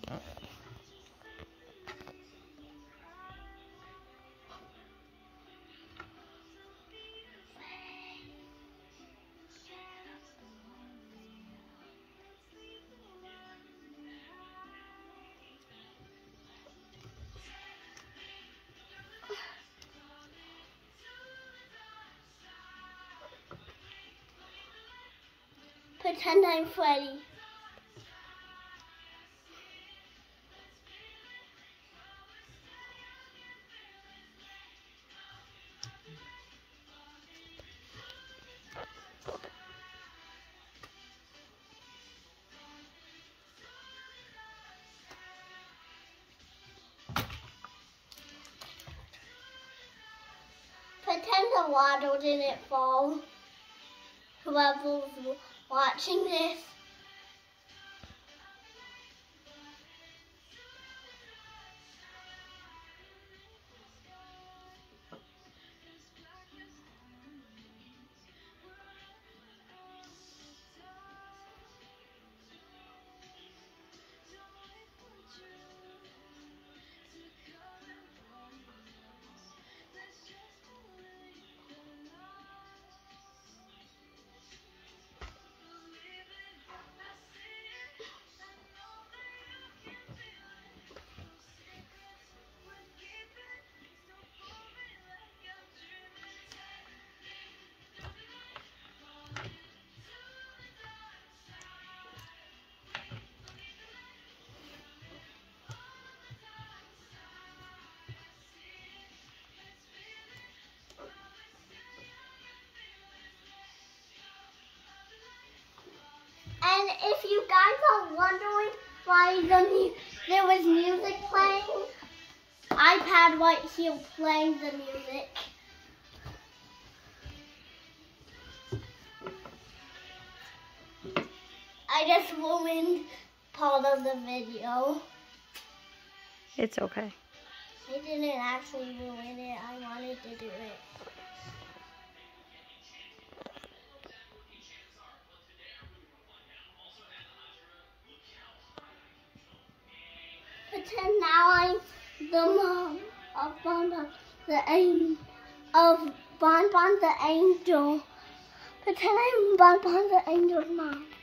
Pretend I'm Freddy. Pretend the water didn't fall. Whoever's watching this. And if you guys are wondering why there was music playing, iPad right here playing the music. I just ruined part of the video. It's okay. I didn't actually ruin it. I wanted to do it. Pretend now I'm the mom of Bonbon the angel. Pretend I'm Bonbon the angel's mom.